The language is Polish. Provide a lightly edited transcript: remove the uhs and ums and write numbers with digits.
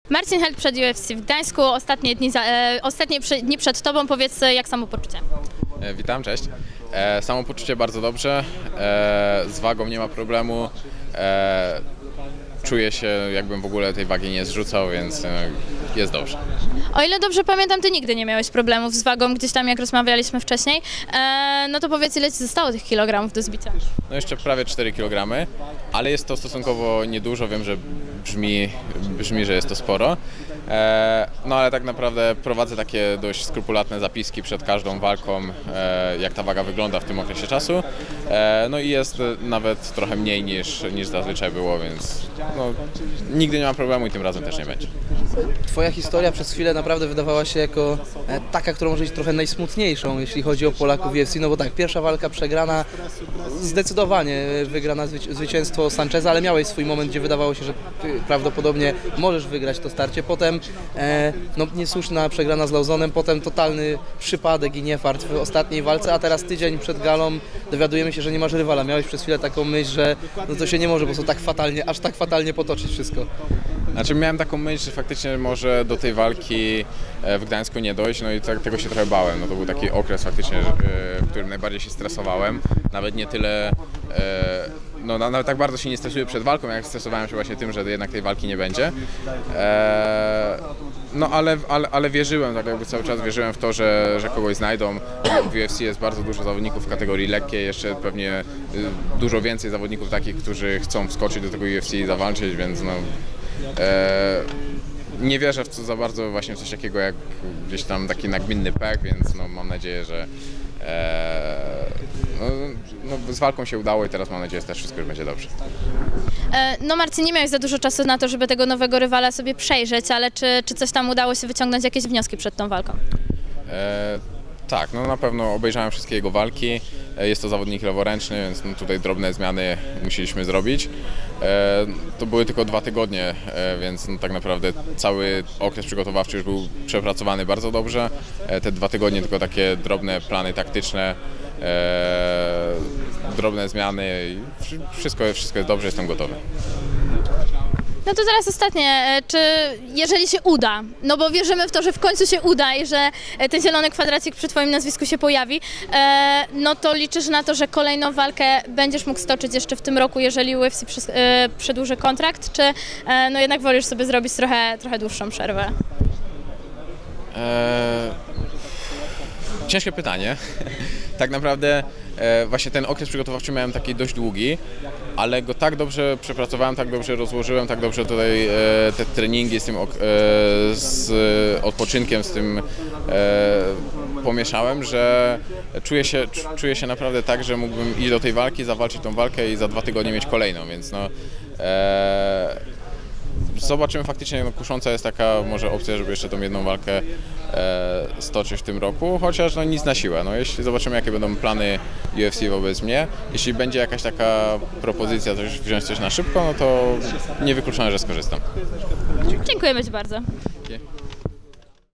Marcin Held przed UFC w Gdańsku, ostatnie dni przed Tobą. Powiedz, jak samopoczucie? Witam, cześć. Samopoczucie bardzo dobrze, z wagą nie ma problemu, czuję się, jakbym w ogóle tej wagi nie zrzucał, więc jest dobrze. O ile dobrze pamiętam, Ty nigdy nie miałeś problemów z wagą, gdzieś tam jak rozmawialiśmy wcześniej, no to powiedz, ile Ci zostało tych kilogramów do zbicia? No jeszcze prawie 4 kg, ale jest to stosunkowo niedużo, wiem, że brzmi, że jest to sporo. No ale tak naprawdę prowadzę takie dość skrupulatne zapiski przed każdą walką, jak ta waga wygląda w tym okresie czasu. No i jest nawet trochę mniej niż zazwyczaj było, więc no, nigdy nie ma problemu i tym razem też nie będzie. Twoja historia przez chwilę naprawdę wydawała się jako taka, która może być trochę najsmutniejszą, jeśli chodzi o Polaków w UFC, no bo tak, pierwsza walka przegrana, zdecydowanie wygrana zwycięstwo Sancheza, ale miałeś swój moment, gdzie wydawało się, że prawdopodobnie możesz wygrać to starcie, potem no, niesłuszna przegrana z Lauzonem, potem totalny przypadek i niefart w ostatniej walce, a teraz tydzień przed galą dowiadujemy się, że nie masz rywala. Miałeś przez chwilę taką myśl, że no to się nie może po prostu tak fatalnie, aż tak fatalnie potoczyć wszystko. Znaczy miałem taką myśl, że faktycznie może do tej walki w Gdańsku nie dojść, no i tego się trochę bałem. No to był taki okres faktycznie, w którym najbardziej się stresowałem. Nawet nie tyle, no nawet tak bardzo się nie stresuję przed walką, jak stresowałem się właśnie tym, że jednak tej walki nie będzie. No ale wierzyłem, tak jakby cały czas wierzyłem w to, że kogoś znajdą. W UFC jest bardzo dużo zawodników w kategorii lekkiej, jeszcze pewnie dużo więcej zawodników takich, którzy chcą wskoczyć do tego UFC i zawalczyć, więc no, nie wierzę w za bardzo właśnie w coś takiego jak gdzieś tam taki nagminny pech, więc no, mam nadzieję, że no, z walką się udało i teraz mam nadzieję, że też wszystko już będzie dobrze. No Marcin, nie miałeś za dużo czasu na to, żeby tego nowego rywala sobie przejrzeć, ale czy coś tam udało się wyciągnąć, jakieś wnioski przed tą walką? Tak, no na pewno obejrzałem wszystkie jego walki. Jest to zawodnik leworęczny, więc no tutaj drobne zmiany musieliśmy zrobić. To były tylko 2 tygodnie, więc no tak naprawdę cały okres przygotowawczy już był przepracowany bardzo dobrze. Te 2 tygodnie tylko takie drobne plany taktyczne, drobne zmiany i wszystko jest dobrze, jestem gotowy. No to teraz ostatnie, czy jeżeli się uda, no bo wierzymy w to, że w końcu się uda i że ten zielony kwadracik przy Twoim nazwisku się pojawi, no to liczysz na to, że kolejną walkę będziesz mógł stoczyć jeszcze w tym roku, jeżeli UFC przedłuży kontrakt, czy no jednak wolisz sobie zrobić trochę dłuższą przerwę? Ciężkie pytanie. Tak naprawdę właśnie ten okres przygotowawczy miałem taki dość długi, ale go tak dobrze przepracowałem, tak dobrze rozłożyłem, tak dobrze tutaj te treningi z odpoczynkiem, z tym pomieszałem, że czuję się naprawdę tak, że mógłbym iść do tej walki, zawalczyć tą walkę i za 2 tygodnie mieć kolejną, więc no zobaczymy faktycznie, no, kusząca jest taka może opcja, żeby jeszcze tą jedną walkę stoczyć w tym roku, chociaż no, nic na siłę. No, jeśli zobaczymy, jakie będą plany UFC wobec mnie, jeśli będzie jakaś taka propozycja, wziąć coś na szybko, no to niewykluczone, że skorzystam. Dziękujemy Ci bardzo.